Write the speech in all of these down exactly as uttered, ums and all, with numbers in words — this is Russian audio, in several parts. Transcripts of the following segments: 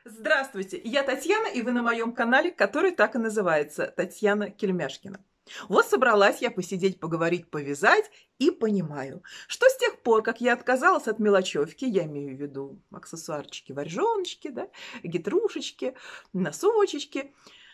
Здравствуйте, я Татьяна, и вы на моем канале, который так и называется – Татьяна Кельмяшкина. Вот собралась я посидеть, поговорить, повязать, и понимаю, что с тех пор, как я отказалась от мелочевки, я имею в виду аксессуарчики, варежоночки, да, гитрушечки, носочечки,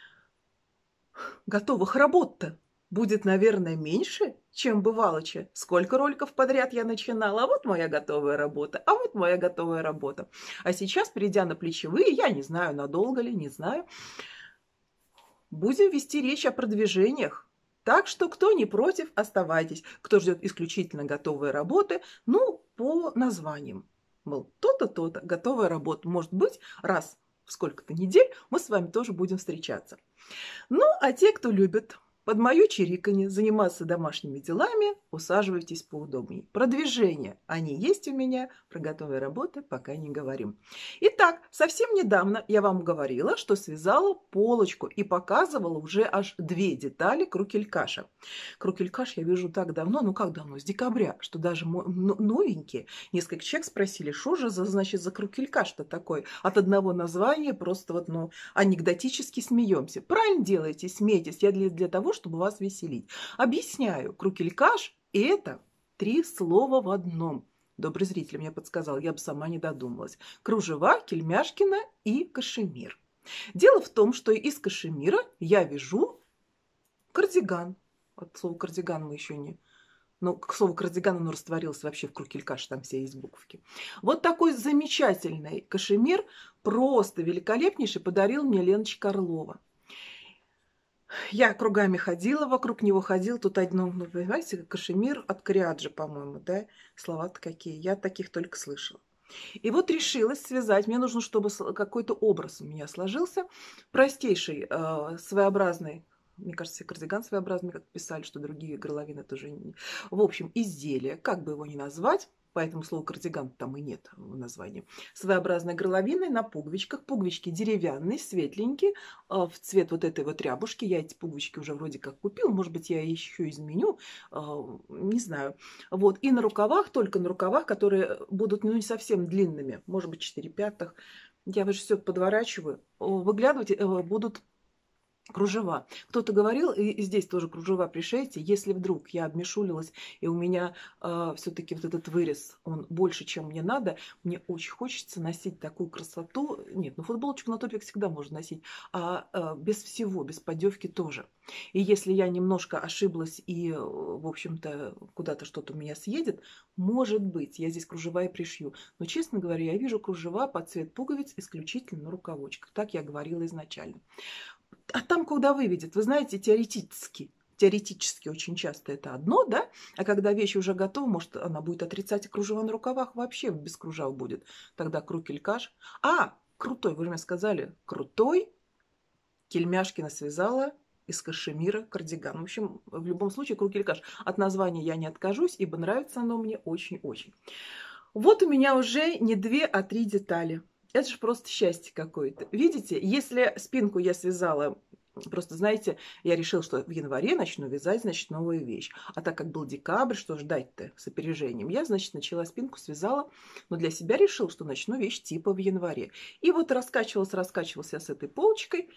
готовых работ-то будет, наверное, меньше, чем бывалоча. Сколько роликов подряд я начинала, а вот моя готовая работа, а вот моя готовая работа. А сейчас, перейдя на плечевые, я не знаю, надолго ли, не знаю, будем вести речь о продвижениях. Так что, кто не против, оставайтесь. Кто ждет исключительно готовые работы, ну, по названиям. Мол, то-то, то-то, готовая работа. Может быть, раз в сколько-то недель мы с вами тоже будем встречаться. Ну, а те, кто любит под моё чириканье заниматься домашними делами, усаживайтесь поудобнее. Продвижения, они есть у меня, про готовые работы пока не говорим. Итак, совсем недавно я вам говорила, что связала полочку и показывала уже аж две детали крукелькаша. Крукелькаш я вяжу так давно, ну как давно, с декабря, что даже новенькие. Несколько человек спросили, что же за, значит, за крукелькаш-то такой? От одного названия просто вот, ну, анекдотически смеемся. Правильно делаете, смейтесь, я для, для того, чтобы вас веселить. Объясняю, крукелькаш – это три слова в одном. Добрый зритель мне подсказал, я бы сама не додумалась. Кружева, Кельмяшкина и кашемир. Дело в том, что из кашемира я вяжу кардиган. От слова кардиган мы еще не... Ну, к слову, кардиган, оно растворилось вообще в крукелькаш, там все есть буковки. Вот такой замечательный кашемир, просто великолепнейший, подарил мне Леночка Орлова. Я кругами ходила, вокруг него ходил. Тут одно, ну, понимаете, кашемир от Кориаджи, по-моему, да? Слова-то какие. Я таких только слышала. И вот решилась связать. Мне нужно, чтобы какой-то образ у меня сложился. Простейший, э, своеобразный. Мне кажется, кардиган своеобразный, как писали, что другие горловины тоже не... В общем, изделие, как бы его ни назвать, поэтому слова кардиган там и нет в названии. Своеобразной горловиной на пуговичках. Пуговички деревянные, светленькие, в цвет вот этой вот рябушки. Я эти пуговички уже вроде как купила. Может быть, я еще изменю, не знаю. Вот. И на рукавах, только на рукавах, которые будут, ну, не совсем длинными. Может быть, четыре пятых. Я уже все подворачиваю. Выглядывать будут кружева. Кто-то говорил, и здесь тоже кружева пришейте, если вдруг я обмешулилась, и у меня э, все-таки вот этот вырез, он больше, чем мне надо, мне очень хочется носить такую красоту. Нет, ну футболочку на топик всегда можно носить, а э, без всего, без поддевки тоже. И если я немножко ошиблась и, в общем-то, куда-то что-то у меня съедет, может быть, я здесь кружева и пришью. Но, честно говоря, я вижу кружева под цвет пуговиц исключительно на рукавочках. Так я говорила изначально. А там куда выведет? Вы знаете, теоретически. Теоретически очень часто это одно, да? А когда вещь уже готова, может, она будет отрицать, и кружева на рукавах вообще без кружев будет. Тогда крукелькаш. А, крутой, вы же мне сказали, крутой. Кельмяшкина связала из кашемира кардиган. В общем, в любом случае, крукелькаш. От названия я не откажусь, ибо нравится оно мне очень-очень. Вот у меня уже не две, а три детали. Это же просто счастье какое-то. Видите, если спинку я связала, просто, знаете, я решила, что в январе начну вязать, значит, новую вещь. А так как был декабрь, что ждать-то с опережением? Я, значит, начала спинку, связала, но для себя решила, что начну вещь типа в январе. И вот раскачивалась, раскачивалась я с этой полочкой.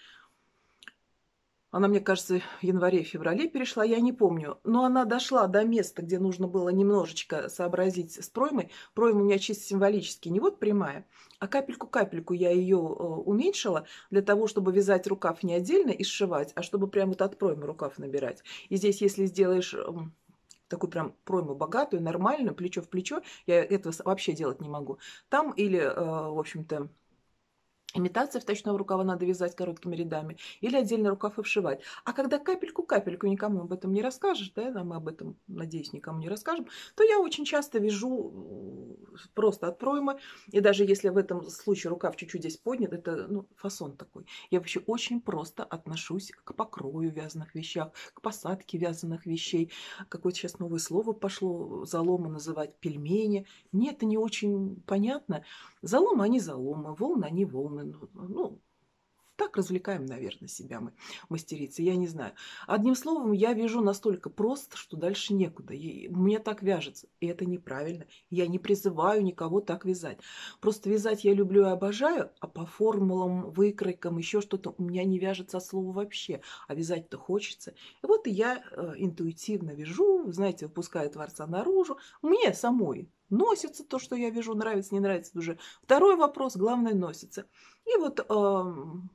Она, мне кажется, в январе-феврале перешла, я не помню. Но она дошла до места, где нужно было немножечко сообразить с проймой. Пройма у меня чисто символически, не вот прямая, а капельку-капельку я ее уменьшила для того, чтобы вязать рукав не отдельно и сшивать, а чтобы прямо вот от проймы рукав набирать. И здесь, если сделаешь такую прям пройму богатую, нормальную, плечо в плечо, я этого вообще делать не могу. Там или, в общем-то, имитация вточного рукава надо вязать короткими рядами или отдельно рукав и вшивать. А когда капельку-капельку никому об этом не расскажешь, да, мы об этом, надеюсь, никому не расскажем, то я очень часто вяжу просто от проймы. И даже если в этом случае рукав чуть-чуть здесь поднят, это, ну, фасон такой. Я вообще очень просто отношусь к покрою вязаных вещах, к посадке вязаных вещей. Какое-то сейчас новое слово пошло, заломы называть пельмени. Мне это не очень понятно. Заломы, они заломы, волны, они волны. Ну, Так развлекаем, наверное, себя мы, мастерицы, я не знаю. Одним словом, я вяжу настолько просто, что дальше некуда. И мне так вяжется, и это неправильно. Я не призываю никого так вязать. Просто вязать я люблю и обожаю, а по формулам, выкройкам, еще что-то у меня не вяжется от слова вообще. А вязать-то хочется. И вот и я э, интуитивно вяжу, знаете, выпускаю творца наружу. Мне самой носится то, что я вяжу, нравится, не нравится, это уже второй вопрос, главное носится. И вот э,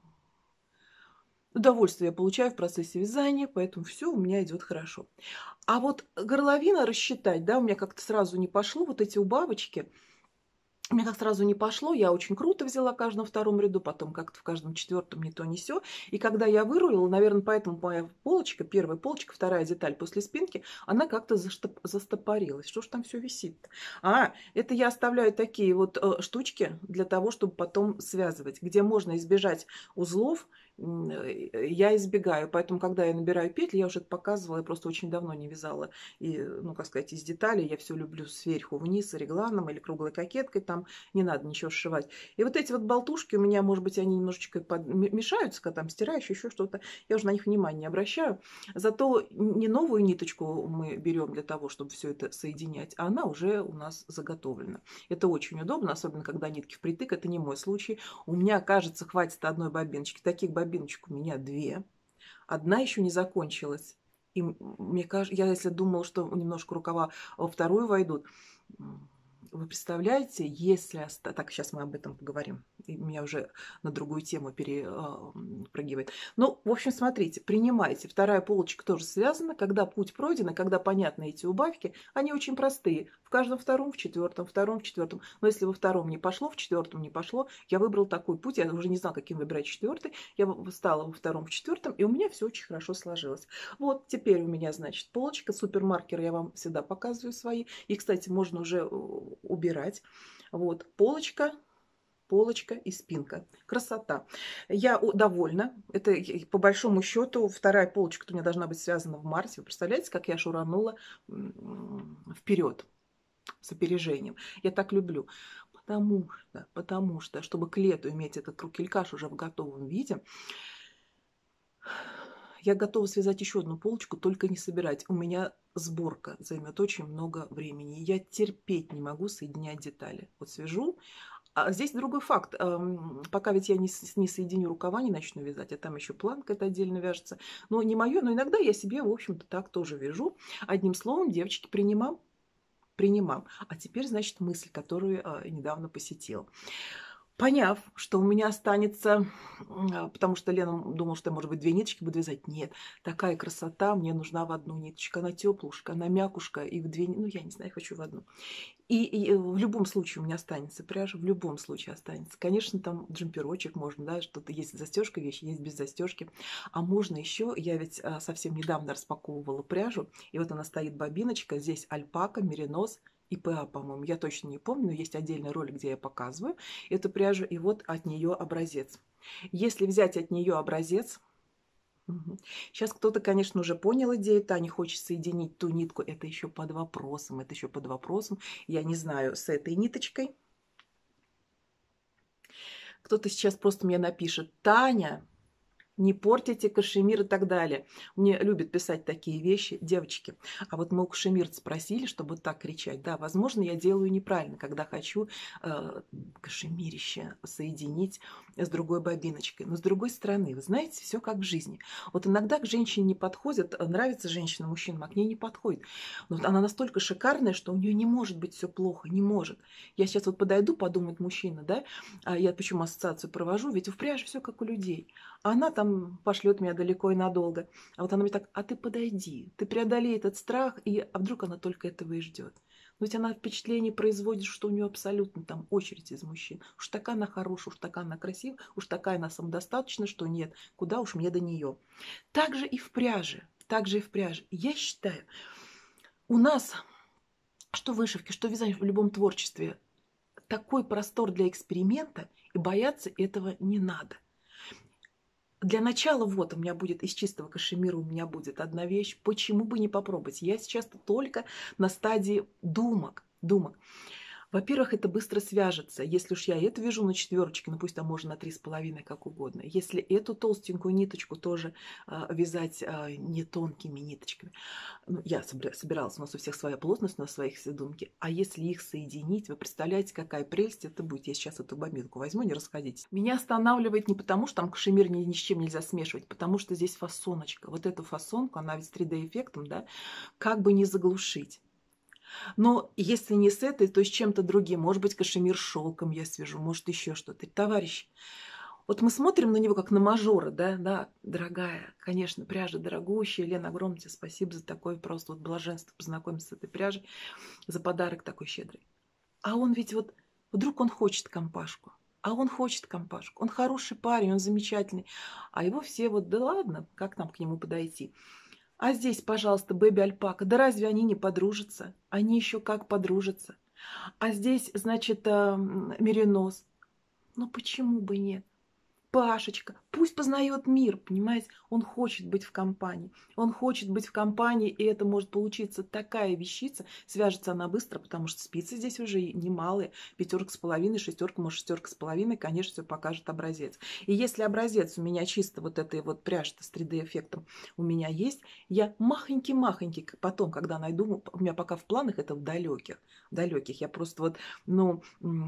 удовольствие я получаю в процессе вязания, поэтому все у меня идет хорошо. А вот горловина рассчитать, да, у меня как-то сразу не пошло, вот эти убавочки, у меня как сразу не пошло, я очень круто взяла в каждом втором ряду, потом как-то в каждом четвертом не то, не сё. И когда я вырулила, наверное, поэтому моя полочка, первая полочка, вторая деталь после спинки, она как-то заштоп- застопорилась. Что ж там все висит? А, это я оставляю такие вот э, штучки для того, чтобы потом связывать, где можно избежать узлов, м, э, я избегаю. Поэтому, когда я набираю петли, я уже это показывала, я просто очень давно не вязала. И, ну, как сказать, из деталей я все люблю сверху вниз регланом или круглой кокеткой, там не надо ничего сшивать. И вот эти вот болтушки у меня, может быть, они немножечко под... мешаются, когда там стираешь, еще что-то. Я уже на них внимания не обращаю. Зато не новую ниточку мы берем для того, чтобы все это соединять, а она уже у нас заготовлена. Это очень удобно, особенно когда нитки впритык. Это не мой случай. У меня, кажется, хватит одной бобиночки. Таких бобиночек у меня две. Одна еще не закончилась. И мне кажется, я если думала, что немножко рукава во вторую войдут, вы представляете, если... оста- Так, сейчас мы об этом поговорим. И меня уже на другую тему перепрыгивает. Ну, в общем, смотрите, принимайте. Вторая полочка тоже связана. Когда путь пройден, и когда понятны эти убавки, они очень простые. В каждом втором, в четвертом, втором, в четвертом. Но если во втором не пошло, в четвертом не пошло, я выбрал такой путь. Я уже не знала, каким выбирать четвертый. Я встала во втором, в четвертом, и у меня все очень хорошо сложилось. Вот теперь у меня, значит, полочка. Супермаркер я вам всегда показываю свои. И, кстати, можно уже убирать. Вот, полочка, полочка и спинка. Красота. Я довольна. Это, по большому счету, вторая полочка у меня должна быть связана в марте. Вы представляете, как я шуранула вперед с опережением. Я так люблю. Потому что, потому что, чтобы к лету иметь этот крукелькаш уже в готовом виде, я готова связать еще одну полочку, только не собирать. У меня сборка займет очень много времени. Я терпеть не могу соединять детали. Вот свяжу. А здесь другой факт. Пока ведь я не, не соединю рукава, не начну вязать, а там еще планка это отдельно вяжется. Но не мое, но иногда я себе, в общем-то, так тоже вяжу. Одним словом, девочки, принимам. Принимам. А теперь, значит, мысль, которую недавно посетила. Поняв, что у меня останется, потому что Лена думала, что я, может быть, две ниточки буду вязать. Нет, такая красота мне нужна в одну ниточку. Она теплушка, она мякушка, и в две, ну, я не знаю, я хочу в одну. И, и в любом случае у меня останется пряжа, в любом случае останется. Конечно, там джемперочек можно, да, что-то есть застежка вещи, есть без застежки. А можно еще, я ведь а, совсем недавно распаковывала пряжу, и вот она стоит бобиночка, здесь альпака, меринос, и ПА, по-моему, я точно не помню, но есть отдельный ролик, где я показываю эту пряжу, и вот от нее образец. Если взять от нее образец, угу. Сейчас кто-то, конечно, уже понял идею, Таня хочет соединить ту нитку, это еще под вопросом, это еще под вопросом, я не знаю, с этой ниточкой. Кто-то сейчас просто мне напишет: Таня, не портите кашемир и так далее. Мне любят писать такие вещи девочки. А вот мы у кашемирца спросили, чтобы так кричать. Да, возможно, я делаю неправильно, когда хочу э, кашемирище соединить с другой бобиночкой. Но с другой стороны, вы знаете, все как в жизни. Вот иногда к женщине не подходит, нравится женщина мужчинам, а к ней не подходит. Но вот она настолько шикарная, что у нее не может быть все плохо, не может. Я сейчас вот подойду, подумает мужчина, да, а я почему ассоциацию провожу, ведь в пряже все как у людей. А она там пошлет меня далеко и надолго. А вот она мне так: а ты подойди, ты преодолей этот страх, и а вдруг она только этого и ждет. Но ведь она впечатление производит, что у нее абсолютно там очередь из мужчин. Уж такая она хорошая, уж такая она красивая, уж такая она самодостаточна, что нет, куда уж мне до нее. Так же и в пряже, так же и в пряже. Я считаю, у нас, что в вышивке, что в вязании, в любом творчестве, такой простор для эксперимента, и бояться этого не надо. Для начала вот у меня будет из чистого кашемира, у меня будет одна вещь. Почему бы не попробовать? Я сейчас только на стадии думок. думок. Во-первых, это быстро свяжется. Если уж я эту вяжу на четверочке, ну пусть там можно на три с половиной, как угодно. Если эту толстенькую ниточку тоже а, вязать а, не тонкими ниточками. Ну, я собира- собиралась, у нас у всех своя плотность на своих седунки. А если их соединить, вы представляете, какая прелесть это будет. Я сейчас эту бобинку возьму, не расходитесь. Меня останавливает не потому, что там кашемир ни, ни с чем нельзя смешивать, потому что здесь фасоночка. Вот эту фасонку, она ведь с три дэ эффектом, да, как бы не заглушить. Но если не с этой, то с чем-то другим. Может быть, кашемир шелком я свяжу, может, еще что-то. Товарищи, вот мы смотрим на него как на мажора, да, да, дорогая, конечно, пряжа дорогущая. Лена, огромное тебе спасибо за такое просто вот блаженство познакомиться с этой пряжей, за подарок такой щедрый. А он ведь вот, вдруг он хочет компашку, а он хочет компашку. Он хороший парень, он замечательный. А его все вот, да ладно, как нам к нему подойти? А здесь, пожалуйста, Бэби Альпака. Да разве они не подружатся? Они еще как подружатся. А здесь, значит, меринос. Ну почему бы нет? Пашечка, пусть познает мир, понимаете? Он хочет быть в компании. Он хочет быть в компании, и это может получиться такая вещица. Свяжется она быстро, потому что спицы здесь уже немалые. Пятерка с половиной, шестерка, может, шестерка с половиной, конечно, все покажет образец. И если образец у меня чисто вот этой вот пряжи с три дэ эффектом у меня есть, я махонький-махонький, потом, когда найду, у меня пока в планах это в далеких, далеких, я просто вот, ну,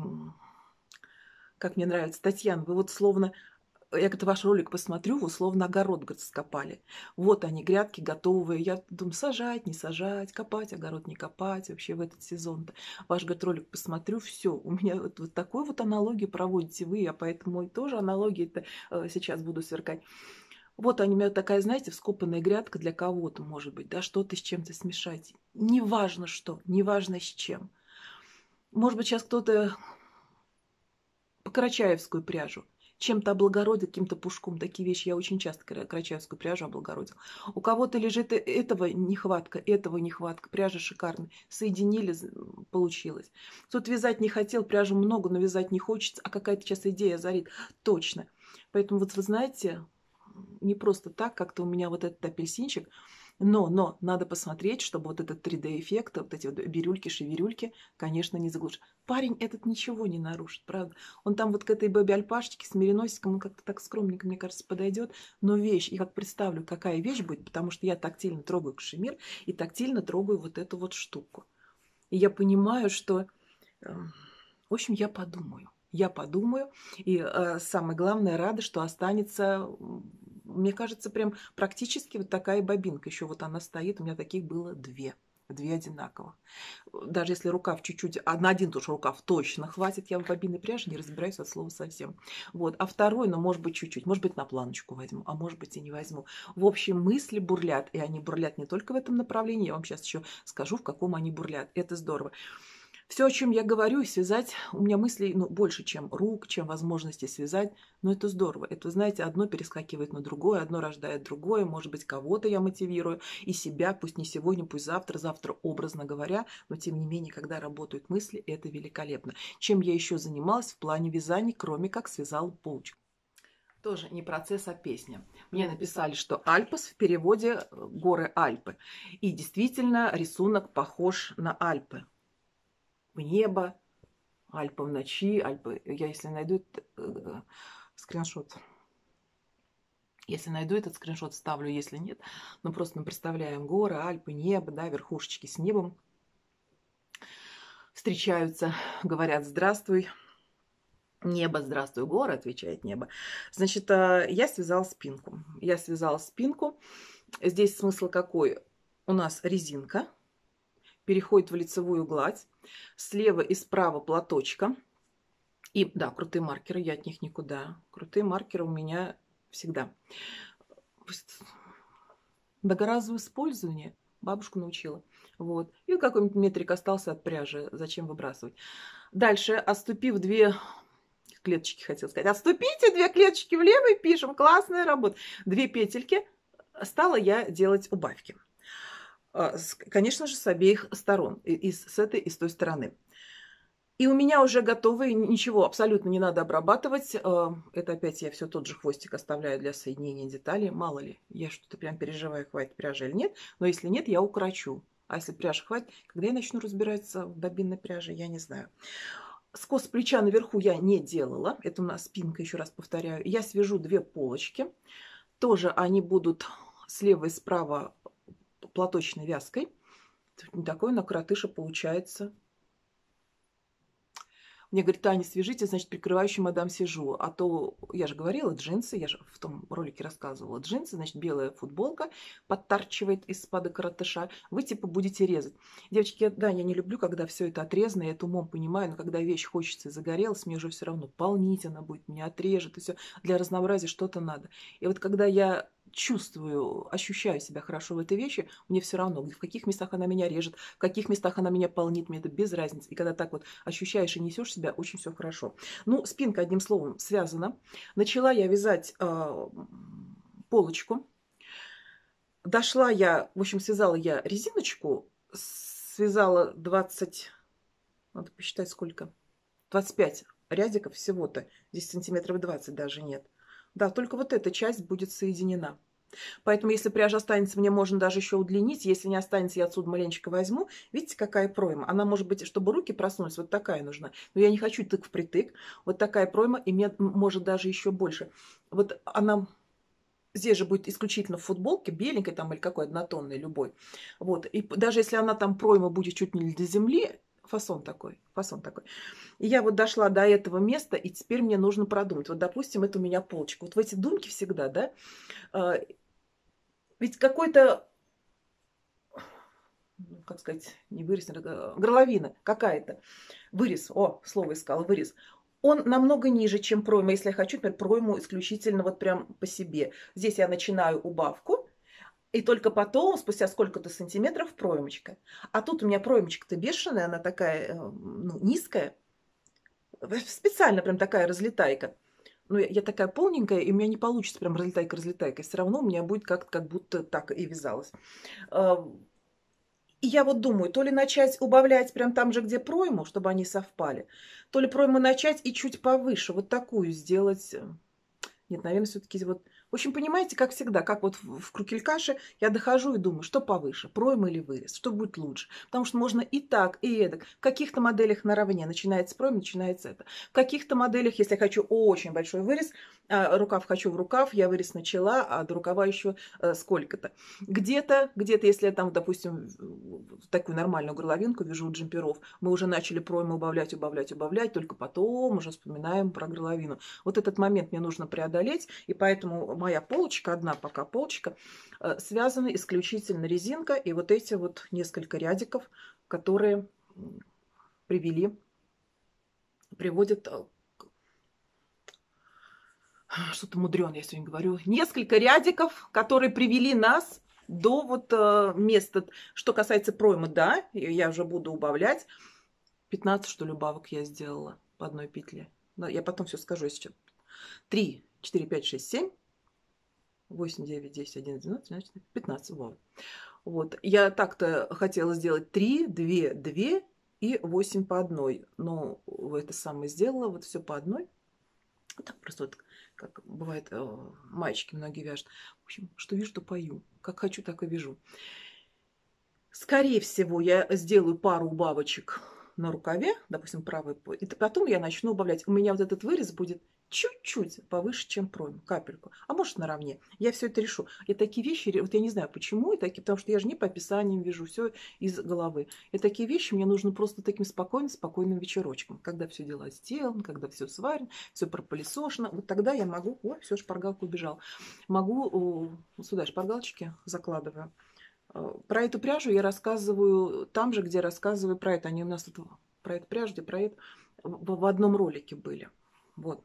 как мне нравится, Татьяна, вы вот словно... Я как-то ваш ролик посмотрю, вы словно огород, говорит, скопали. Вот они, грядки готовые. Я думаю, сажать, не сажать, копать, огород не копать вообще в этот сезон-то. Ваш, говорит, ролик посмотрю, все. У меня вот, вот такую вот аналогию проводите вы, я поэтому и тоже аналогии-то э, сейчас буду сверкать. Вот они, у меня такая, знаете, вскопанная грядка для кого-то, может быть, да, что-то с чем-то смешать. Неважно что, неважно с чем. Может быть, сейчас кто-то по карачаевскую пряжу чем-то облагородил, каким-то пушком. Такие вещи я очень часто карачаевскую пряжу облагородил. У кого-то лежит этого нехватка, этого нехватка. Пряжа шикарная. Соединили, получилось. Кто-то вязать не хотел, пряжи много, но вязать не хочется. А какая-то сейчас идея зарит. Точно. Поэтому вот вы знаете, не просто так, как-то у меня вот этот апельсинчик. Но, но, надо посмотреть, чтобы вот этот три дэ эффект, вот эти вот бирюльки, шевирюльки, конечно, не заглушит. Парень этот ничего не нарушит, правда. Он там вот к этой Бэби Альпашечке с мериносиком, он как-то так скромненько, мне кажется, подойдет. Но вещь, я как представлю, какая вещь будет, потому что я тактильно трогаю кашемир и тактильно трогаю вот эту вот штуку. И я понимаю, что, в общем, я подумаю. Я подумаю, и э, самое главное, рада, что останется, мне кажется, прям практически вот такая бобинка. Еще вот она стоит, у меня таких было две. Две одинаковых. Даже если рукав чуть-чуть, а на один тоже рукав точно хватит, я в бобинной пряже не разбираюсь от слова совсем. Вот. А второй, ну, может быть, чуть-чуть, может быть, на планочку возьму, а может быть, и не возьму. В общем, мысли бурлят, и они бурлят не только в этом направлении, я вам сейчас еще скажу, в каком они бурлят. Это здорово. Все, о чем я говорю, связать, у меня мыслей ну, больше, чем рук, чем возможности связать. Но это здорово. Это, знаете, одно перескакивает на другое, одно рождает другое. Может быть, кого-то я мотивирую, и себя, пусть не сегодня, пусть завтра, завтра образно говоря. Но, тем не менее, когда работают мысли, это великолепно. Чем я еще занималась в плане вязания, кроме как связала булочку. Тоже не процесс, а песня. Мне написали, что Альпос в переводе горы Альпы. И действительно, рисунок похож на Альпы. В небо, Альпы в ночи, Альпы. Я если найду этот, э, скриншот, если найду этот скриншот, ставлю, если нет. Но просто мы представляем горы, Альпы, небо, да, верхушечки с небом встречаются, говорят «Здравствуй, небо, здравствуй, горы», отвечает небо. Значит, я связала спинку. Я связала спинку. Здесь смысл какой? У нас резинка переходит в лицевую гладь. Слева и справа платочка. И, да, крутые маркеры, я от них никуда. Крутые маркеры у меня всегда. Многоразовое использование. Бабушку научила. Вот. И какой-нибудь метрик остался от пряжи. Зачем выбрасывать? Дальше, отступив две клеточки, хотел сказать. Отступите две клеточки влево и пишем. Классная работа. Две петельки. Стала я делать убавки. Конечно же, с обеих сторон. И с этой, и с той стороны. И у меня уже готовы, ничего абсолютно не надо обрабатывать. Это опять я все тот же хвостик оставляю для соединения деталей. Мало ли, я что-то прям переживаю, хватит пряжи или нет. Но если нет, я укорочу. А если пряжи хватит, когда я начну разбираться в бобинной пряже, я не знаю. Скос плеча наверху я не делала. Это у нас спинка, еще раз повторяю. Я свяжу две полочки. Тоже они будут слева и справа платочной вязкой. Такой на коротыше получается. Мне говорит: Таня, свяжите, значит, прикрывающий мадам сижу. А то, я же говорила, джинсы, я же в том ролике рассказывала, джинсы, значит, белая футболка подтарчивает из-под коротыша. Вы типа будете резать. Девочки, да, я не люблю, когда все это отрезано, я это умом понимаю, но когда вещь хочется и загорелась, мне уже все равно полнить она будет, меня отрежет, и все. Для разнообразия что-то надо. И вот когда я чувствую, ощущаю себя хорошо в этой вещи, мне все равно, в каких местах она меня режет, в каких местах она меня полнит, мне это без разницы. И когда так вот ощущаешь и несешь себя, очень все хорошо. Ну, спинка, одним словом, связана. Начала я вязать э, полочку. Дошла я, в общем, связала я резиночку, связала двадцать, надо посчитать сколько, двадцать пять рядиков всего-то, здесь сантиметров двадцать даже нет. Да, только вот эта часть будет соединена. Поэтому, если пряжа останется, мне можно даже еще удлинить. Если не останется, я отсюда маленечко возьму. Видите, какая пройма? Она может быть, чтобы руки проснулись, вот такая нужна. Но я не хочу тык впритык. Вот такая пройма, и мне может даже еще больше. Вот она... Здесь же будет исключительно в футболке, беленькой там или какой, однотонной, любой. Вот. И даже если она там пройма будет чуть не до земли, фасон такой, фасон такой. И я вот дошла до этого места, и теперь мне нужно продумать. Вот, допустим, это у меня полочка. Вот в эти думки всегда, да, ведь какой-то, как сказать, не вырез, горловина какая-то, вырез, о, слово искала, вырез, он намного ниже, чем пройма. Если я хочу, например, пройму исключительно вот прям по себе. Здесь я начинаю убавку, и только потом, спустя сколько-то сантиметров, проймочка. А тут у меня проймочка-то бешеная, она такая, ну, низкая. Специально прям такая разлетайка. Ну, я, я такая полненькая, и у меня не получится прям разлетайка-разлетайка. Все равно у меня будет как-то как будто так и вязалось. И я вот думаю, то ли начать убавлять прям там же, где пройму, чтобы они совпали, то ли пройму начать и чуть повыше, вот такую сделать. Нет, наверное, все-таки вот... В общем, понимаете, как всегда, как вот в крукелькаше я дохожу и думаю, что повыше, пройма или вырез, что будет лучше. Потому что можно и так, и эдак. В каких-то моделях наравне начинается пройма, начинается это. В каких-то моделях, если я хочу очень большой вырез, рукав хочу в рукав, я вырез начала, а до рукава еще сколько-то. Где-то, где-то, если я там, допустим, такую нормальную горловинку вяжу у джемперов, мы уже начали пройму убавлять, убавлять, убавлять, только потом уже вспоминаем про горловину. Вот этот момент мне нужно преодолеть, и поэтому моя полочка, одна пока полочка, связана исключительно резинка и вот эти вот несколько рядиков, которые привели, приводят... Что-то мудрёное я сегодня говорю. Несколько рядиков, которые привели нас до вот э, места. Что касается проймы, да, я уже буду убавлять. пятнадцать, что ли, убавок я сделала по одной петле. Я потом все скажу сейчас. три, четыре, пять, шесть, семь, восемь, девять, десять, одиннадцать, двенадцать, тринадцать, пятнадцать убавок. Вот. Я так-то хотела сделать три, два, два и восемь по одной. Но это самое сделала, вот все по одной. Так просто вот, как бывает, мальчики многие вяжут. В общем, что вижу, то пою. Как хочу, так и вяжу. Скорее всего, я сделаю пару убавочек на рукаве, допустим, правый, и потом я начну убавлять. У меня вот этот вырез будет чуть-чуть повыше, чем пройма, капельку, а может наравне. Я все это решу. И такие вещи, вот я не знаю почему, и такие, потому что я же не по описаниям вяжу, все из головы. И такие вещи мне нужно просто таким спокойным, спокойным вечерочком, когда все дела сделаны, когда все сварено, все пропылесошено. Вот тогда я могу, ой, все, шпаргалка убежала, могу сюда шпаргалочки закладываю. Про эту пряжу я рассказываю там же, где рассказываю про это. Они у нас тут про эту пряжу, где про это в, в одном ролике были. Вот.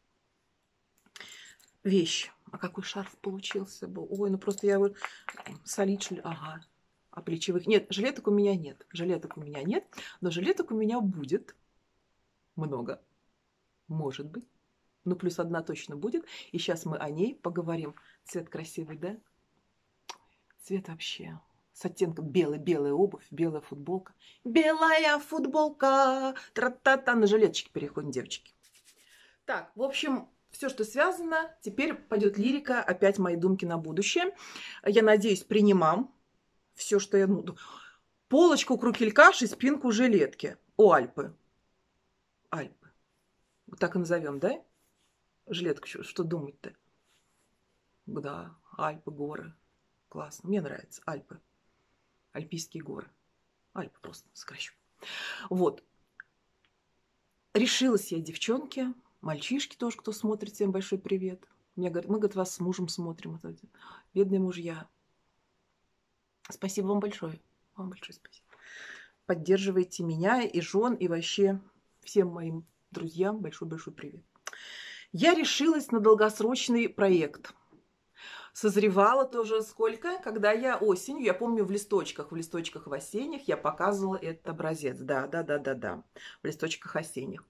Вещь. А какой шарф получился был. Ой, ну просто я вот солить, что ли. Ага. А плечевых нет. Жилеток у меня нет. Жилеток у меня нет. Но жилеток у меня будет много. Может быть. Ну, плюс одна точно будет. И сейчас мы о ней поговорим. Цвет красивый, да? Цвет вообще с оттенком белый-белая обувь, белая футболка. Белая футболка. Тра-та-та. На жилеточки переходим, девочки. Так, в общем, все, что связано. Теперь пойдет лирика. Опять мои думки на будущее. Я надеюсь, принимам все, что я... Ну, Полочку крукелькаш и спинку жилетки. О, Альпы. Альпы. Вот так и назовем, да? Жилетку, что думать-то? Да, Альпы, горы. Классно. Мне нравится. Альпы. Альпийские горы. Альпы просто сокращу. Вот. Решилась я, девчонки. Мальчишки тоже, кто смотрит, всем большой привет. Мне говорят, мы, говорит, вас с мужем смотрим. Вот эти бедные мужья. Спасибо вам большое. Вам большое спасибо. Поддерживаете меня и жен, и вообще всем моим друзьям большой-большой привет. Я решилась на долгосрочный проект. Созревала тоже сколько? Когда я осенью, я помню в листочках, в листочках в осенних я показывала этот образец. Да, да, да, да, да. В листочках осенних.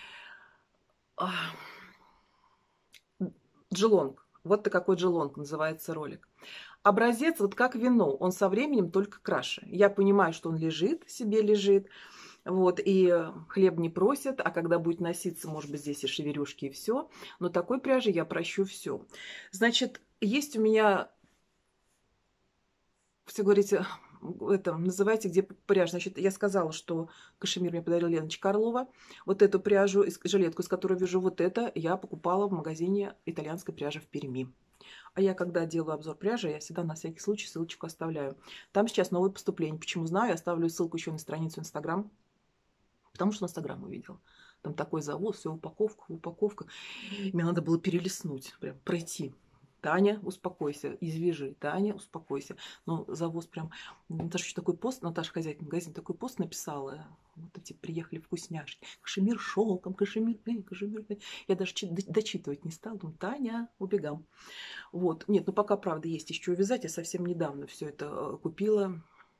Джелонг. Вот-то какой джелонг называется ролик. Образец вот как вино, он со временем только краше. Я понимаю, что он лежит, себе лежит, вот, и хлеб не просит, а когда будет носиться, может быть, здесь и шеверюшки, и все. Но такой пряжи я прощу все. Значит, есть у меня, все говорите, это, называйте, где пряжа. Значит, я сказала, что кашемир мне подарила Леночка Орлова. Вот эту пряжу, жилетку, из которой вяжу, вот это я покупала в магазине итальянской пряжи в Перми. А я, когда делаю обзор пряжи, я всегда на всякий случай ссылочку оставляю. Там сейчас новое поступление. Почему знаю? Я оставлю ссылку еще на страницу Инстаграм. Потому что в Инстаграм увидела. Там такой завоз, все упаковка, упаковка. Мне надо было перелистнуть, прям пройти. Таня, успокойся, извяжи. Таня, успокойся. Но завоз прям... Наташа еще такой пост, Наташа, хозяйка магазина, такой пост написала. Вот эти приехали вкусняшки. Кашемир шелком, кашемир, кашемир. Я даже дочитывать не стала. Думаю, Таня, убегам. Вот. Нет, ну пока, правда, есть еще вязать. Я совсем недавно все это купила.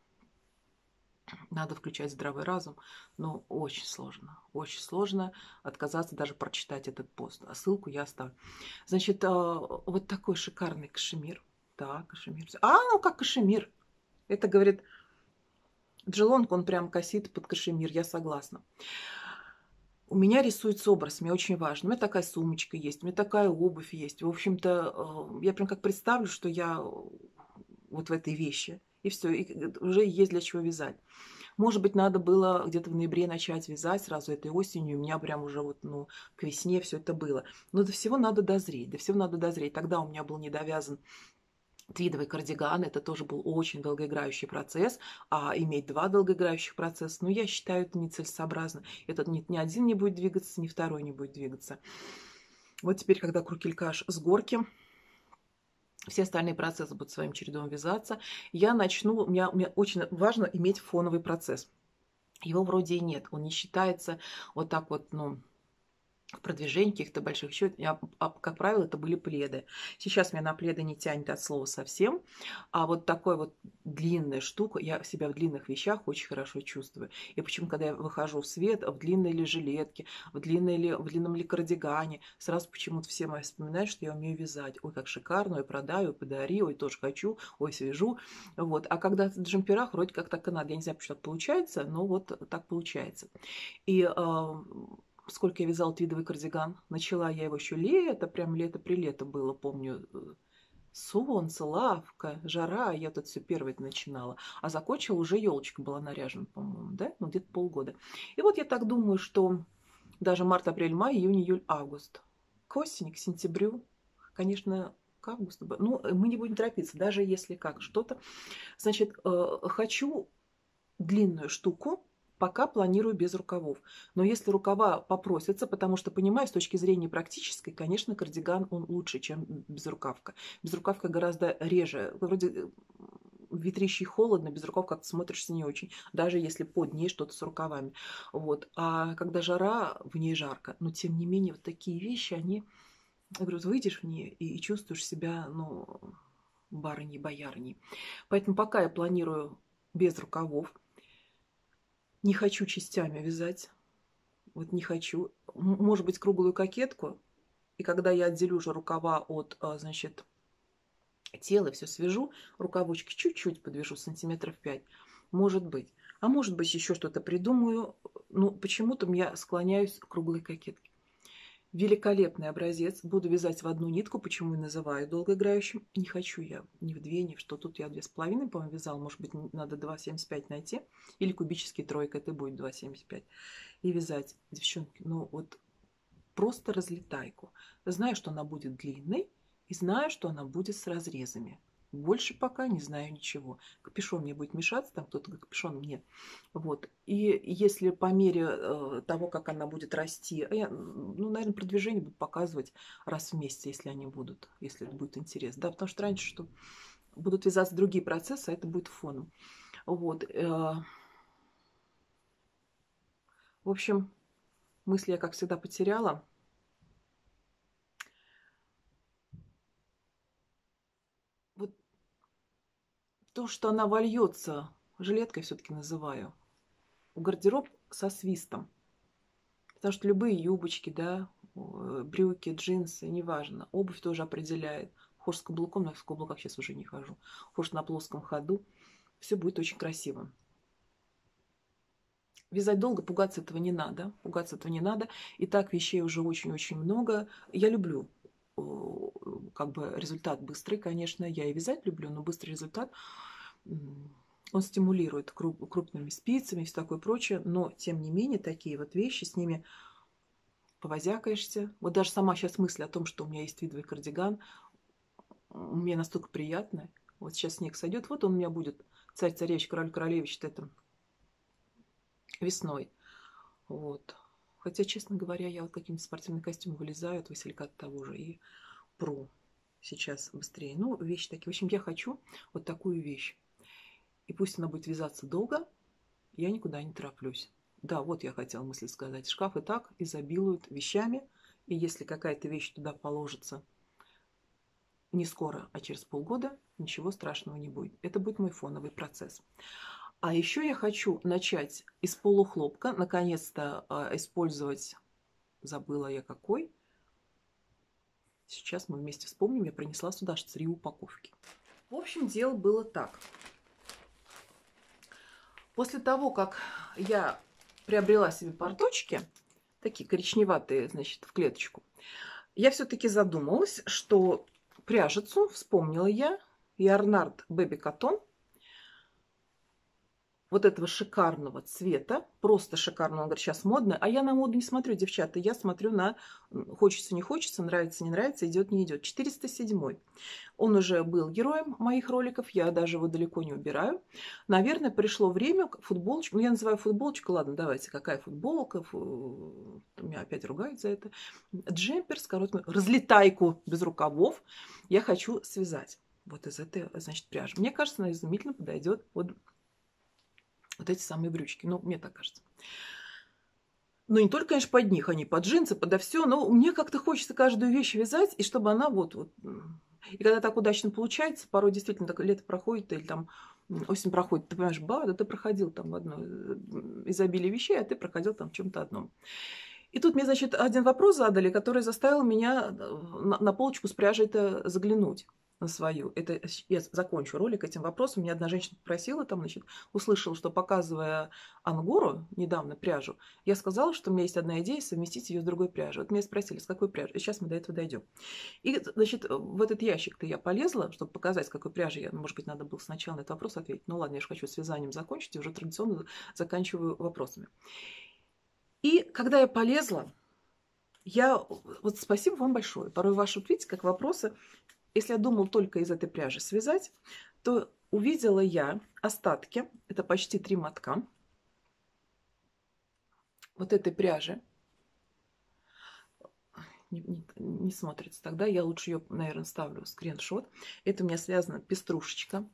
Надо включать здравый разум, но очень сложно, очень сложно отказаться даже прочитать этот пост. А ссылку я оставлю. Значит, вот такой шикарный кашемир. Да, кашемир. А, ну как кашемир. Это, говорит, джелонг, он прям косит под кашемир, я согласна. У меня рисуется образ, мне очень важно. У меня такая сумочка есть, у меня такая обувь есть. В общем-то, я прям как представлю, что я вот в этой вещи. И все, и уже есть для чего вязать. Может быть, надо было где-то в ноябре начать вязать сразу этой осенью. У меня прям уже вот, ну, к весне все это было. Но до всего надо дозреть, до всего надо дозреть. Тогда у меня был недовязан твидовый кардиган. Это тоже был очень долгоиграющий процесс. А иметь два долгоиграющих процесса, ну, я считаю, это нецелесообразно. Этот ни, ни один не будет двигаться, ни второй не будет двигаться. Вот теперь, когда крукелькаш с горки, все остальные процессы будут своим чередом вязаться. Я начну, у меня, у меня очень важно иметь фоновый процесс. Его вроде и нет, он не считается вот так вот, ну, в продвижении каких-то больших счетов. А, как правило, это были пледы. Сейчас меня на пледы не тянет от слова совсем. А вот такой вот длинная штука, я себя в длинных вещах очень хорошо чувствую. И почему, когда я выхожу в свет, в длинной ли жилетке, в, длинной ли, в длинном ли кардигане, сразу почему-то все мои вспоминают, что я умею вязать. Ой, как шикарно, ой, продаю, ой, подари, ой, тоже хочу, ой, свяжу. Вот. А когда в джемперах, вроде как так и надо. Я не знаю, почему так получается, но вот так получается. И... Сколько я вязала твидовый кардиган. Начала я его еще лето, прям лето-прилето было, помню. Солнце, лавка, жара. Я тут все первое начинала. А закончила уже елочка была наряжена, по-моему, да? Ну, где-то полгода. И вот я так думаю, что даже март, апрель, май, июнь, июль, август. К осени, к сентябрю, конечно, к августу. Ну, мы не будем торопиться, даже если как что-то. Значит, хочу длинную штуку. Пока планирую без рукавов. Но если рукава попросятся, потому что, понимаю, с точки зрения практической, конечно, кардиган он лучше, чем безрукавка. Безрукавка гораздо реже. Вроде в ветрище холодно, без рукав как-то смотришься не очень. Даже если под ней что-то с рукавами. Вот. А когда жара, в ней жарко. Но, тем не менее, вот такие вещи, они... Я говорю, выйдешь в ней и, и чувствуешь себя, ну, барыней, боярней. Поэтому пока я планирую без рукавов. Не хочу частями вязать. Вот не хочу. Может быть, круглую кокетку. И когда я отделю уже рукава от, значит, тела, все свяжу, рукавочки чуть-чуть подвяжу, сантиметров пять. Может быть. А может быть, еще что-то придумаю. Но почему-то я склоняюсь к круглой кокетке. Великолепный образец. Буду вязать в одну нитку. Почему и называю долгоиграющим? Не хочу я ни в две, ни в что. Тут я две с половиной, по-моему, вязала. Может быть, надо два семьдесят пять найти. Или кубический тройка. Это будет два семьдесят пять. И вязать. Девчонки, ну вот просто разлетайку. Знаю, что она будет длинной. И знаю, что она будет с разрезами. Больше пока не знаю ничего. Капюшон мне будет мешаться, там кто-то капюшон мне. Вот. И если по мере э, того, как она будет расти, я, ну, наверное, продвижение буду показывать раз в месяц, если они будут, если это будет интересно. Да, потому что раньше, что будут вязаться другие процессы, а это будет фоном. Вот. Э, в общем, мысли я, как всегда, потеряла. Вот то, что она вольется, жилеткой все-таки называю, в гардероб со свистом. Потому что любые юбочки, да, брюки, джинсы, неважно. Обувь тоже определяет. Хожу с каблуком, но в каблуках сейчас уже не хожу. Хожу на плоском ходу. Все будет очень красиво. Вязать долго, пугаться этого не надо. Пугаться этого не надо. И так вещей уже очень-очень много. Я люблю как бы результат быстрый, конечно. Я и вязать люблю, но быстрый результат... Он стимулирует круп, крупными спицами и все такое прочее, но тем не менее такие вот вещи, с ними повозякаешься. Вот даже сама сейчас мысль о том, что у меня есть твидовый кардиган, мне настолько приятно. Вот сейчас снег сойдет, вот он у меня будет царь-царевич, король-королевич, это весной. Вот. Хотя, честно говоря, я вот каким-то спортивным костюмом вылезаю от Василька того же и пру сейчас быстрее. Ну, вещи такие. В общем, я хочу вот такую вещь. И пусть она будет вязаться долго, я никуда не тороплюсь. Да, вот я хотела мысль сказать. Шкаф и так изобилует вещами. И если какая-то вещь туда положится не скоро, а через полгода, ничего страшного не будет. Это будет мой фоновый процесс. А еще я хочу начать из полухлопка, наконец-то э, использовать, забыла я какой. Сейчас мы вместе вспомним, я принесла сюда аж три упаковки. В общем, дело было так. После того, как я приобрела себе порточки, такие коричневатые, значит, в клеточку, я все-таки задумалась, что пряжицу вспомнила я, Ярнард Baby Cotton, вот этого шикарного цвета, просто шикарного, он говорит, сейчас модно, а я на моду не смотрю, девчата, я смотрю на хочется, не хочется, нравится, не нравится, идет, не идет. четыреста седьмой. Он уже был героем моих роликов, я даже его далеко не убираю. Наверное, пришло время футболочку, ну я называю футболочку, ладно, давайте, какая футболка, меня опять ругают за это. Джемпер с коротким, разлетайку без рукавов я хочу связать вот из этой, значит, пряжи. Мне кажется, она изумительно подойдет вот Вот эти самые брючки. Ну, мне так кажется. Ну, не только, конечно, под них, они под джинсы, подо все. Но мне как-то хочется каждую вещь вязать, и чтобы она вот... вот. И когда так удачно получается, порой действительно так лето проходит, или там осень проходит, ты понимаешь, ба, да ты проходил там в одно изобилие вещей, а ты проходил там в чем-то одном. И тут мне, значит, один вопрос задали, который заставил меня на, на полочку с пряжей-то заглянуть. На свою. Это я закончу ролик этим вопросом. Меня одна женщина попросила, там, значит, услышала, что показывая ангору, недавно пряжу, я сказала, что у меня есть одна идея совместить ее с другой пряжей. Вот меня спросили, с какой пряжей? И сейчас мы до этого дойдем. И, значит, в этот ящик-то я полезла, чтобы показать, с какой пряжей я, может быть, надо было сначала на этот вопрос ответить. Ну ладно, я же хочу с вязанием закончить, и уже традиционно заканчиваю вопросами. И когда я полезла, я... Вот спасибо вам большое. Порой ваши, вот видите, как вопросы... Если я думал только из этой пряжи связать, то увидела я остатки, это почти три мотка, вот этой пряжи. Не, не, не смотрится тогда, я лучше ее, наверное, ставлю скриншот. Это у меня связана пеструшечка.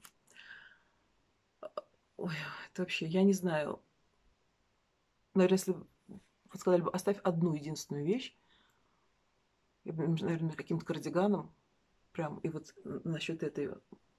Ой, это вообще, я не знаю. Наверное, если вот сказали бы, оставь одну единственную вещь, я бы, наверное, каким-то кардиганом, прям, и вот насчет этой...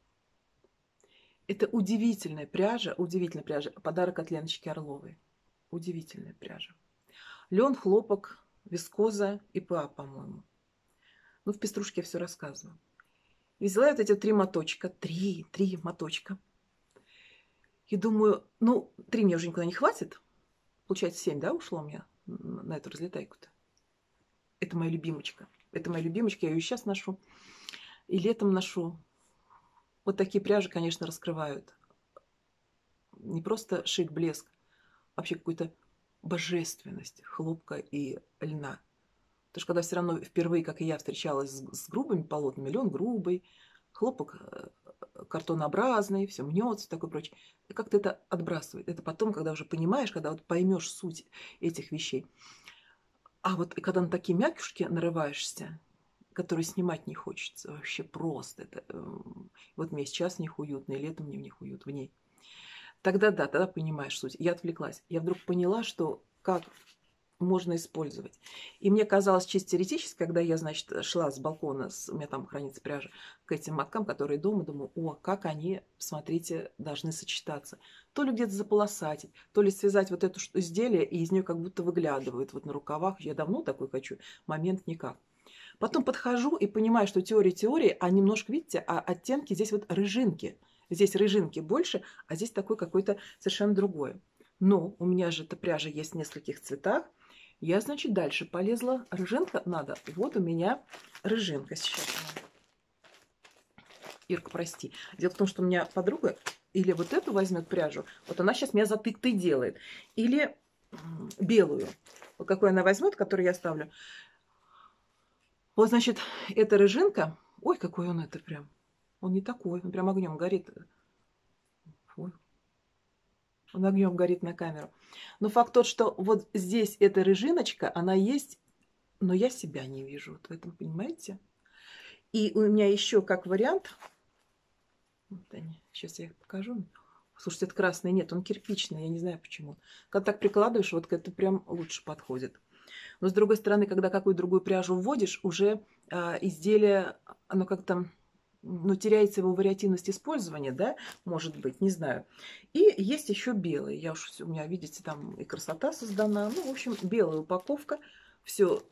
Это удивительная пряжа, удивительная пряжа. Подарок от Леночки Орловой. Удивительная пряжа. Лен, хлопок, вискоза и ПА, по-моему. Ну, в пеструшке я все рассказываю. И взяла вот эти три моточка. Три, три моточка. И думаю, ну, три мне уже никуда не хватит. Получается, семь, да, ушло у меня на эту разлетайку-то. Это моя любимочка. Это моя любимочка, я ее сейчас ношу. И летом ношу. Вот такие пряжи, конечно, раскрывают. Не просто шик, блеск, а вообще какую-то божественность хлопка и льна. Потому что когда все равно впервые, как и я, встречалась с, с грубыми полотнами, лен грубый, хлопок картонообразный, все мнется, такое прочее. И как-то это отбрасывает. Это потом, когда уже понимаешь, когда вот поймешь суть этих вещей. А вот и когда на такие мякушки нарываешься, которые снимать не хочется, вообще просто. Это, вот мне сейчас в них уютно, и летом мне в них уют, в ней. Тогда да, тогда понимаешь суть. Я отвлеклась. Я вдруг поняла, что как можно использовать. И мне казалось чисто теоретически, когда я, значит, шла с балкона, с, у меня там хранится пряжа, к этим моткам, которые дома, думаю, о, как они, смотрите, должны сочетаться. То ли где-то заполосатить, то ли связать вот это изделие, и из нее как будто выглядывает вот на рукавах. Я давно такой хочу, момент никак. Потом подхожу и понимаю, что теория теории, а немножко, видите, а оттенки здесь вот рыжинки. Здесь рыжинки больше, а здесь такой какой-то совершенно другой. Но у меня же эта пряжа есть в нескольких цветах. Я, значит, дальше полезла. Рыжинка надо. Вот у меня рыжинка сейчас. Ирка, прости. Дело в том, что у меня подруга или вот эту возьмет пряжу, вот она сейчас меня затык-ты делает. Или белую. Вот какую она возьмет, которую я ставлю. Вот, значит, эта рыжинка. Ой, какой он это прям. Он не такой. Он прям огнем горит. Ой. Он огнем горит на камеру. Но факт тот, что вот здесь эта рыжиночка, она есть, но я себя не вижу. Вот в этом, понимаете? И у меня еще как вариант. Вот они. Сейчас я их покажу. Слушайте, это красный. Нет, он кирпичный. Я не знаю почему. Когда так прикладываешь, вот это прям лучше подходит. Но с другой стороны, когда какую-то другую пряжу вводишь, уже а, изделие, оно как-то, ну, теряется его вариативность использования, да, может быть, не знаю. И есть еще белый. Я уж, у меня, видите, там и красота создана. Ну, в общем, белая упаковка. Все,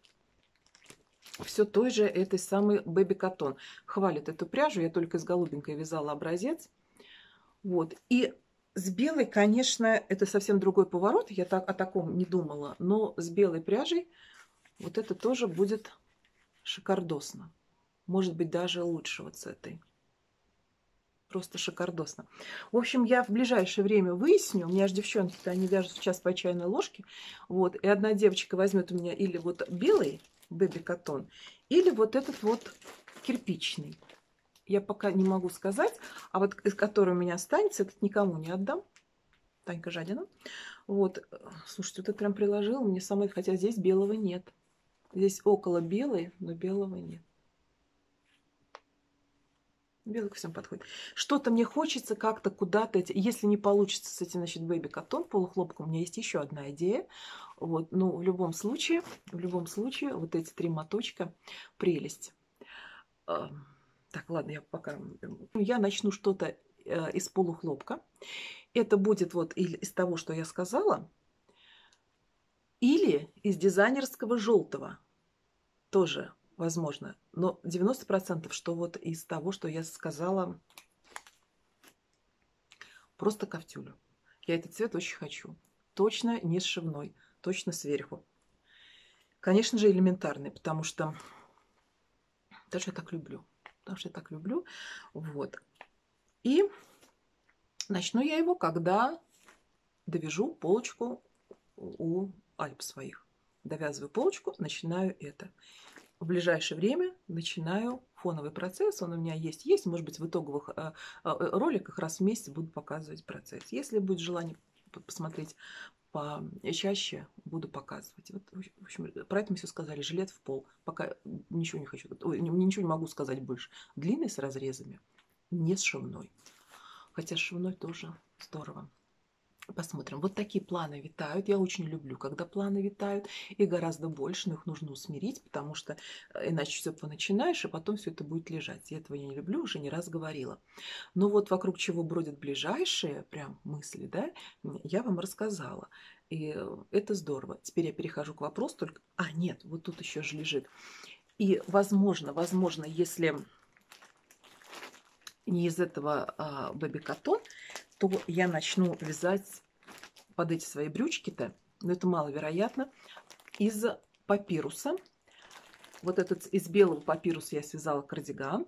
все той же этой самой Baby Cotton. Хвалит эту пряжу. Я только с голубенькой вязала образец. Вот. И с белой, конечно, это совсем другой поворот. Я так, о таком не думала. Но с белой пряжей вот это тоже будет шикардосно. Может быть, даже лучше вот с этой. Просто шикардосно. В общем, я в ближайшее время выясню. У меня же девчонки-то, они вяжут сейчас по чайной ложке. Вот. И одна девочка возьмет у меня или вот белый Baby Cotton, или вот этот вот кирпичный. Я пока не могу сказать. А вот из которого у меня останется, этот никому не отдам. Танька жадина. Вот. Слушайте, вот это прям приложила мне самой, хотя здесь белого нет. Здесь около белой, но белого нет. Белый ко всем подходит. Что-то мне хочется как-то куда-то... Если не получится с этим, значит, Baby Cotton полухлопком, у меня есть еще одна идея. Вот. Но в любом случае, в любом случае, вот эти три моточка прелесть. Так, ладно, я пока... Я начну что-то из полухлопка. Это будет вот из того, что я сказала. Или из дизайнерского желтого. Тоже возможно. Но девяносто процентов, что вот из того, что я сказала, просто ковтюлю. Я этот цвет очень хочу. Точно не сшивной, точно сверху. Конечно же, элементарный, потому что... Потому что я так люблю. Потому что я так люблю. Вот. И начну я его, когда довяжу полочку у Альп своих. Довязываю полочку, начинаю это. В ближайшее время начинаю фоновый процесс. Он у меня есть. Есть, может быть, в итоговых э, э, роликах раз в месяц буду показывать процесс. Если будет желание посмотреть почаще, буду показывать. Вот, в общем, про это мы все сказали. Жилет в пол. Пока ничего не хочу. Ой, ничего не могу сказать больше. Длинный с разрезами, не сшивной. Хотя сшивной тоже здорово. Посмотрим. Вот такие планы витают. Я очень люблю, когда планы витают. И гораздо больше, но их нужно усмирить, потому что иначе все поначинаешь, и потом все это будет лежать. Я этого не люблю, уже не раз говорила. Но вот вокруг чего бродят ближайшие прям мысли, да, я вам рассказала. И это здорово. Теперь я перехожу к вопросу только... А, нет, вот тут еще же лежит. И возможно, возможно, если не из этого а, Baby Cotton, то я начну вязать под эти свои брючки-то, но это маловероятно, из папируса. Вот этот из белого папируса я связала кардиган.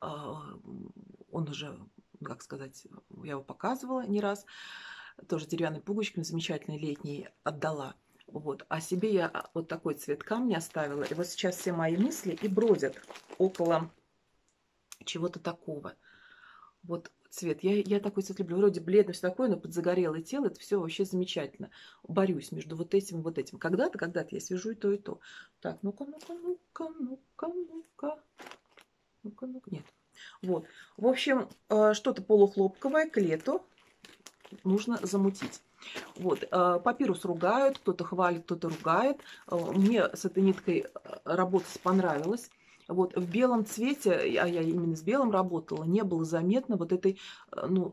Он уже, как сказать, я его показывала не раз. Тоже деревянной пуговичками, замечательный летний, отдала. Вот. А себе я вот такой цвет камня оставила. И вот сейчас все мои мысли и бродят около чего-то такого. Вот цвет. Я, я такой цвет люблю. Вроде бледно, все такое, но под загорелое тело это все вообще замечательно. Борюсь между вот этим и вот этим. Когда-то, когда-то я свяжу и то, и то. Так, ну-ка, ну-ка, ну-ка, ну-ка, ну-ка. Ну-ка, ну-ка. Нет. Вот. В общем, что-то полухлопковое к лету нужно замутить. Вот. Папирус ругают, кто-то хвалит, кто-то ругает. Мне с этой ниткой работать понравилось. Вот в белом цвете, а я именно с белым работала, не было заметно вот этой, ну,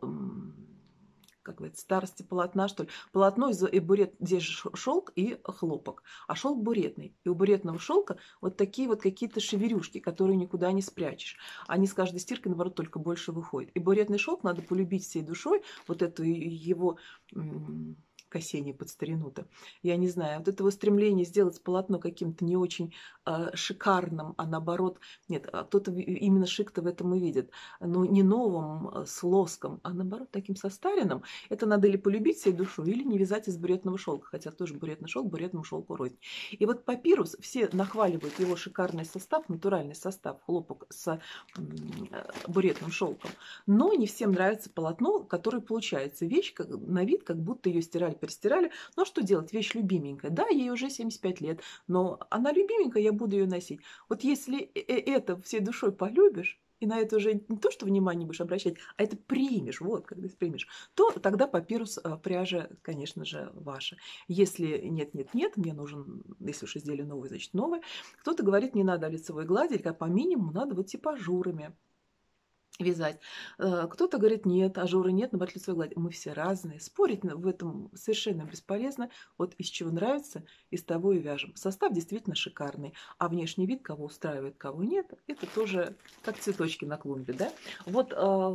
как говорится, старости полотна, что ли. Полотно из и бурет, здесь же шелк и хлопок, а шелк буретный. И у буретного шелка вот такие вот какие-то шеверюшки, которые никуда не спрячешь. Они с каждой стиркой, наоборот, только больше выходят. И буретный шелк надо полюбить всей душой, вот эту его к осенней под старину-то. Я не знаю, вот этого стремления сделать полотно каким-то не очень э, шикарным, а наоборот, нет, а кто-то именно шик-то в этом и видит. Но не новым, с лоском, а наоборот, таким состаренным. Это надо или полюбить всей душой, или не вязать из буретного шелка, хотя тоже буретный шелк, буретному шелку рознь. И вот папирус, все нахваливают его шикарный состав, натуральный состав, хлопок с э, буретным шелком, но не всем нравится полотно, которое получается. Вещь как, на вид, как будто ее стирали, перестирали. Ну, что делать? Вещь любименькая. Да, ей уже семьдесят пять лет, но она любименькая, я буду ее носить. Вот если это всей душой полюбишь, и на это уже не то, что внимание будешь обращать, а это примешь, вот, когда примешь, то тогда папирус пряжа, конечно же, ваша. Если нет-нет-нет, мне нужен, если уж изделие новое, значит новое, кто-то говорит, не надо лицевой глади, а по минимуму надо вот типа ажурами вязать. Кто-то говорит, нет, ажура нет, но лицевой глади. Мы все разные. Спорить в этом совершенно бесполезно. Вот из чего нравится, из того и вяжем. Состав действительно шикарный. А внешний вид, кого устраивает, кого нет, это тоже как цветочки на клумбе. Да? Вот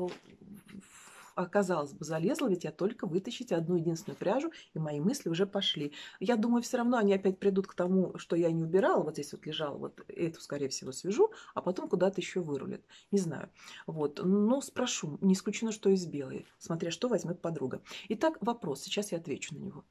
оказалось бы, залезла ведь я только вытащить одну единственную пряжу, и мои мысли уже пошли. Я думаю, все равно они опять придут к тому, что я не убирала, вот здесь вот лежала, вот эту, скорее всего, свяжу, а потом куда-то еще вырулят. Не знаю. Вот. Но спрошу, не исключено, что из белой, смотря что возьмет подруга. Итак, вопрос, сейчас я отвечу на него.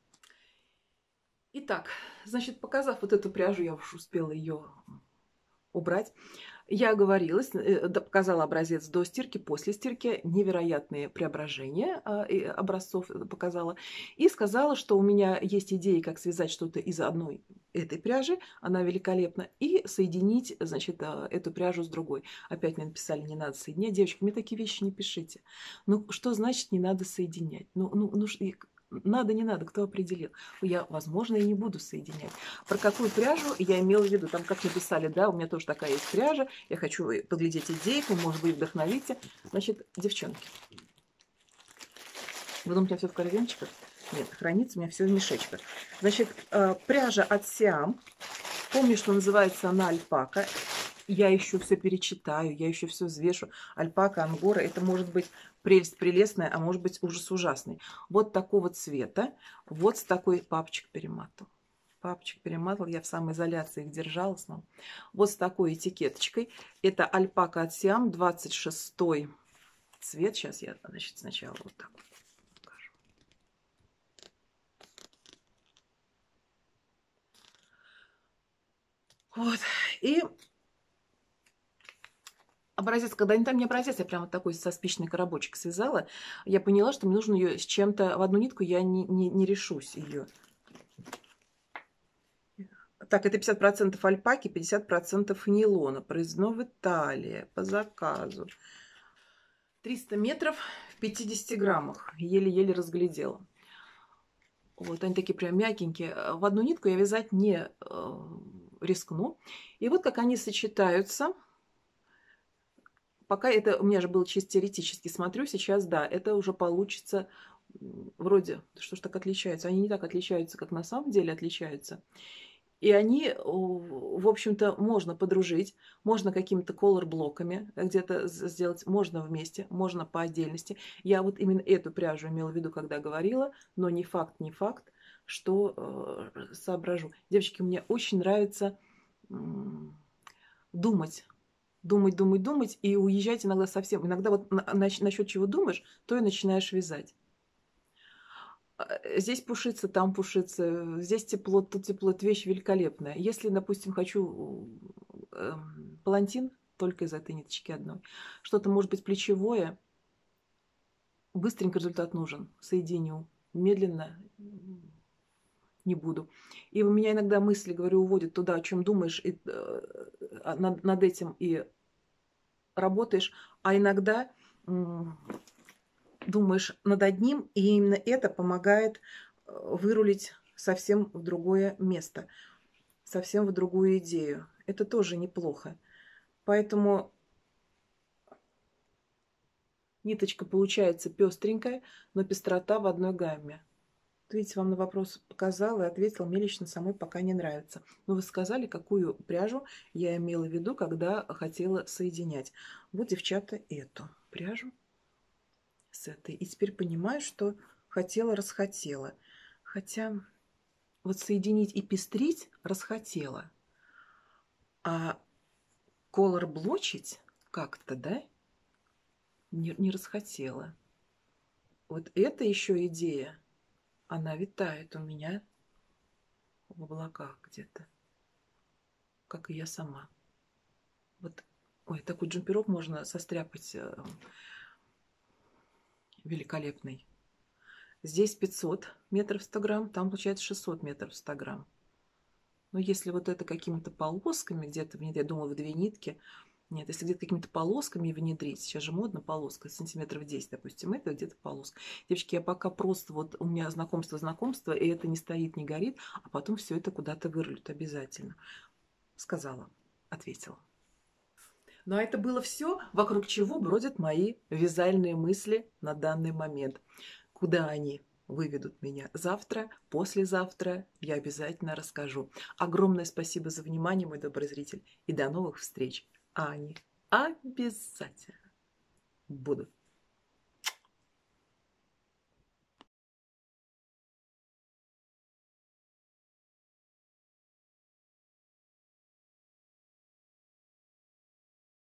Итак, значит, показав вот эту пряжу, я уж успела ее убрать. Я оговорилась, показала образец до стирки, после стирки, невероятные преображения образцов показала. И сказала, что у меня есть идеи, как связать что-то из одной этой пряжи, она великолепна, и соединить, значит, эту пряжу с другой. Опять мне написали, не надо соединять. Девочки, мне такие вещи не пишите. Ну, что значит не надо соединять? Ну, ну, ну надо, не надо, кто определил? Я, возможно, и не буду соединять. Про какую пряжу я имела в виду? Там как написали, да, у меня тоже такая есть пряжа, я хочу поглядеть идейку, может быть, вдохновите. Значит, девчонки, вы думаете, у меня все в корзиночках? Нет, хранится у меня все в мешечках. Значит, пряжа от Сиам. Помню, что называется она альпака. Я еще все перечитаю, я еще все взвешу. Альпака, ангора, это может быть прелесть прелестная, а может быть ужас ужасный. Вот такого цвета, вот с такой папочек перематывал. Папочек перематывал, я в самоизоляции их держала. Вот с такой этикеточкой. Это альпака от Сиам, двадцать шестой цвет. Сейчас я, значит, сначала вот так вот покажу. Вот, и... Образец, когда они там не образец, я прямо такой со спичный коробочек связала, я поняла, что мне нужно ее с чем-то, в одну нитку я не, не, не решусь ее. Так, это пятьдесят процентов альпаки, пятьдесят процентов нейлона, произведено в Италии, по заказу. триста метров в пятидесяти граммах, еле-еле разглядела. Вот, они такие прям мягенькие. В одну нитку я вязать не э, рискну. И вот как они сочетаются... Пока это у меня же было чисто теоретически, смотрю сейчас, да, это уже получится вроде, что ж так отличаются. Они не так отличаются, как на самом деле отличаются. И они, в общем-то, можно подружить, можно какими-то колор-блоками где-то сделать, можно вместе, можно по отдельности. Я вот именно эту пряжу имела в виду, когда говорила, но не факт, не факт, что э, соображу. Девочки, мне очень нравится... думать. Думать, думать, думать и уезжать иногда совсем. Иногда вот на, на, насчет чего думаешь, то и начинаешь вязать. Здесь пушится, там пушится, здесь тепло, тут тепло. Это вещь великолепная. Если, допустим, хочу э, палантин только из этой ниточки одной, что-то может быть плечевое, быстренько результат нужен. Соединю. Медленно не буду. И у меня иногда мысли, говорю, уводят туда, о чем думаешь, и, э, над, над этим и работаешь, а иногда э, думаешь над одним, и именно это помогает вырулить совсем в другое место, совсем в другую идею. Это тоже неплохо. Поэтому ниточка получается пестренькая, но пестрота в одной гамме. Видите, вам на вопрос показала и ответила, мне лично самой пока не нравится. Но вы сказали, какую пряжу я имела в виду, когда хотела соединять. Вот, девчата, эту пряжу с этой. И теперь понимаю, что хотела-расхотела. Хотя вот соединить и пестрить расхотела. А колор-блочить как-то, да, не, не расхотела. Вот эта еще идея, она витает у меня в облаках где-то, как и я сама. Вот, ой, такой джемперок можно состряпать э, великолепный. Здесь пятьсот метров в сто грамм, там получается шестьсот метров в сто грамм. Но если вот это какими-то полосками где-то, я думала, в две нитки, нет, если где-то какими-то полосками внедрить, сейчас же модно полоска, сантиметров десять, допустим, это где-то полоска. Девочки, я пока просто, вот у меня знакомство-знакомство, и это не стоит, не горит, а потом все это куда-то вырулит обязательно. Сказала, ответила. Ну а это было все, вокруг чего бродят мои вязальные мысли на данный момент. Куда они выведут меня завтра, послезавтра, я обязательно расскажу. Огромное спасибо за внимание, мой добрый зритель, и до новых встреч. А они обязательно будут.